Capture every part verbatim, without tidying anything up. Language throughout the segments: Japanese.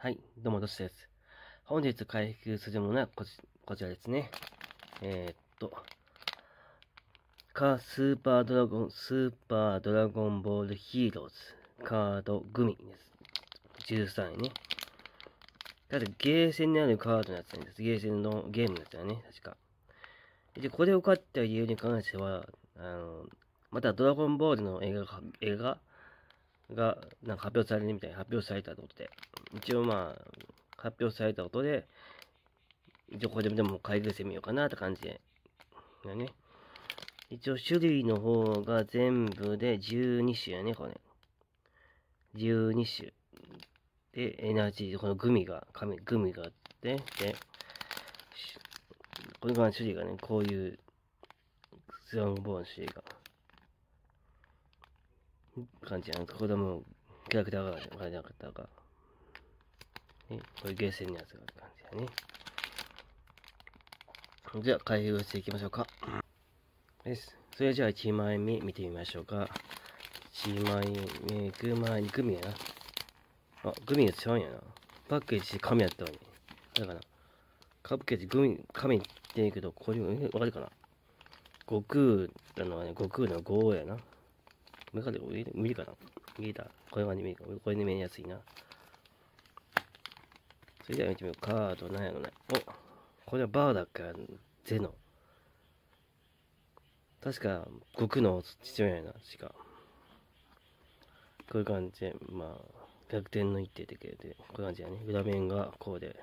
はい、どうも、どしです。本日開封するものはこちこちらですね。えー、っと、カスーパードラゴン、スーパードラゴンボールヒーローズカードグミです。じゅうさんえんね。ただ、ゲーセンにあるカードのやつなんです。ゲーセンのゲームのやつだね、確か。で、これを買った理由に関しては、あの、またドラゴンボールの映画が、映画がなんか発表されるみたいに発表されたということで、一応まあ、発表されたことで、一応これでも開封してみようかなって感じで。ね。一応種類の方が全部でじゅうに種やね、これ。じゅうに種。で、エナジー、このグミが、紙グミがあって、で、これが種類がね、こういう、スラングボーンの種類が、感じなんです。これも、キャラクターが、キャラクターが、ね、こういうゲーセンのやつがある感じだね。じゃあ、開封していきましょうか。です。それじゃあいちまいめ見てみましょうか。いちまいめ、グマにグミやな。あ、グミが違うんやな。パッケージ紙やったのに。だから、パッケージグミ、紙って言うけど、これ、え、わかるかな。悟空、あのね、悟空のごやな。無理か無理かな。見えた。これが見える。これに見えやすいな。それでは見てみよう。カードなんやろね。お、これはバーだっか、ゼノ。確か、悟空の父親やな、確か。こういう感じで、まあ、逆転の一手で、こういう感じやね。裏面がこうで。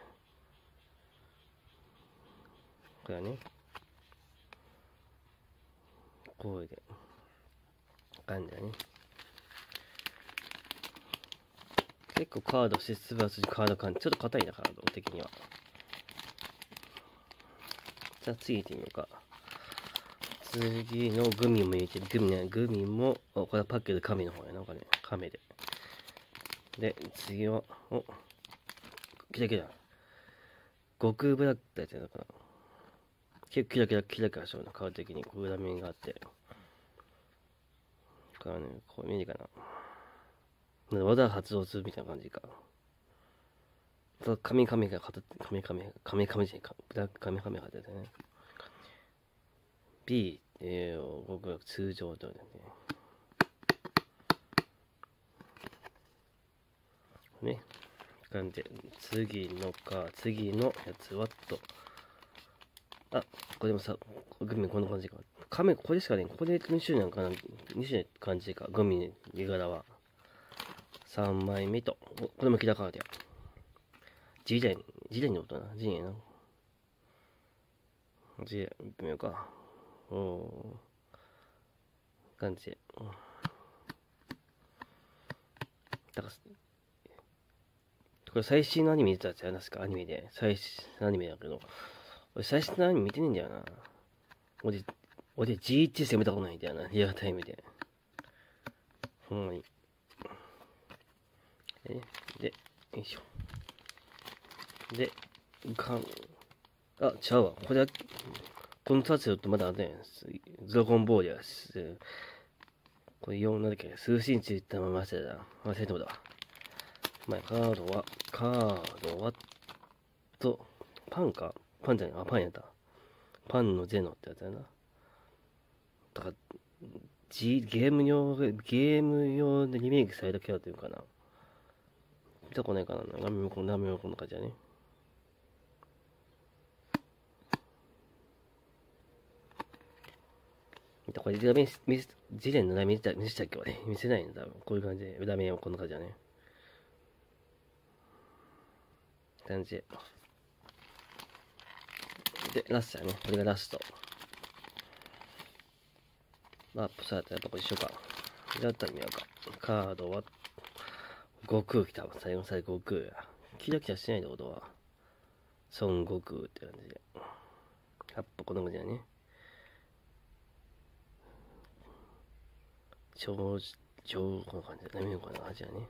これはね。こうで。感じだね。結構カードしてすばすカード感、ちょっと硬いな、カード的には。じゃあ次行ってみようか。次のグミも入れてる。グミね、グミも、お、これはパッケージ紙の方やな、これね。紙で。で、次は、お、キラキラ。悟空ブラックってやつやな、かな。結構キラキラキラキラしような、カード的に。こう裏面があって。これはね、こう見えるかな。わざわざ発動するみたいな感じか。紙紙が貼って、紙紙、紙紙じゃないか。ブラック紙紙が貼っててね。B、えー、僕は通常とね。ね。感じで、次のか、次のやつはと。あ、これもさ、グミこんな感じか。カメ、これしかね、ここでに種なんかな、に種感じか、グミ、絵柄は。さんまいめと、お、これもキラカードや。ジレン、ジレンのことな、ジレンやな。ジレン、見てみようか。おー、感じで。だから、これ最新のアニメ見てたやつやな、確かアニメで。最新のアニメだけど。俺最新のアニメ見てねえんだよな。俺、俺 ジーワン 攻めたことないんだよな、リアルタイムで。ほんまに。で、で、よいしょ。で、かん、あ、ちゃうわ。これは、この立つよとまだね、ドラゴンボールやし、これよん、なんだっけ、数字についたまま忘れた。忘れたことだ。まあ、カードは、カードは、と、パンかパンじゃない、あ、パンやった。パンのゼノってやつやな。だから、G、ゲーム用、ゲーム用でリメイクされたキャラというかな。見たことないかな。画面もこんな、画面もこんな感じだね。これ、裏面、ジレンの裏面見せた見せたっけ俺。見せないんだ。こういう感じで、裏面はこんな感じだね。感じで。で、ラストやね。これがラスト。アップされたらやっぱこれ一緒か。じゃあったら見ようか。カードは、悟空来たわ。最後の最後悟空や。キラキラしてないってことは、孫悟空って感じで。やっぱこんな感じだね。超、超、こんな感じで。何見ようかな感じだね。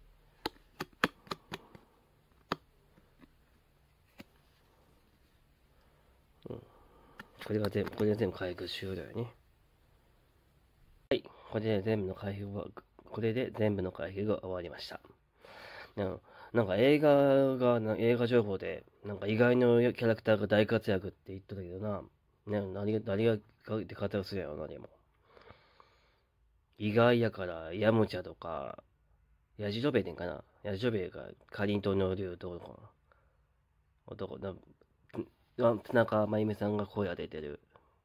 うん。これが全部、これが全部開封終了やね。はい。これで全部の開封は、これで全部の開封が終わりました。 なんか映画が、な映画情報で、なんか意外のキャラクターが大活躍って言っとったけどな。ね、何が、何が、って活躍するやろな、でも。意外やから、ヤムチャとか、ヤジロベエでんかな。ヤジロベエがかりんとうの竜どうかな。男、な、田中真由美さんが声当ててる、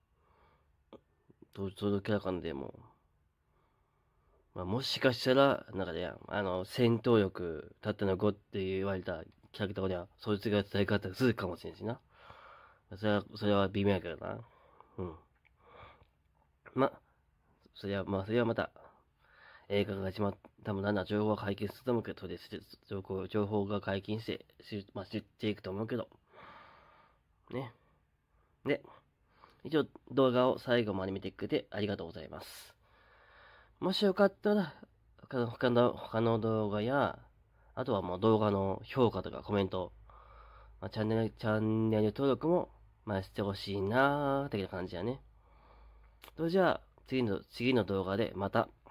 どうそのキャラ感でも、まあ、もしかしたら、なんかね、あの、戦闘力、たったのごって言われたキャラクターには、そいつが伝え方するかもしれんしな。それは、それは微妙やけどな。うん。ま、それは、まあ、それはまた、映画が始まったもんな、情報が解禁すると思うけど、それで情報、情報が解禁して、しまあ、知っていくと思うけど、ね。で、一応動画を最後まで見てくれてありがとうございます。もしよかったら、他の他の他の動画や、あとはもう動画の評価とかコメント、まあ、チャンネル、チャンネル登録も、まあ、してほしいなー、的な感じやね。それじゃあ、次の、次の動画でまた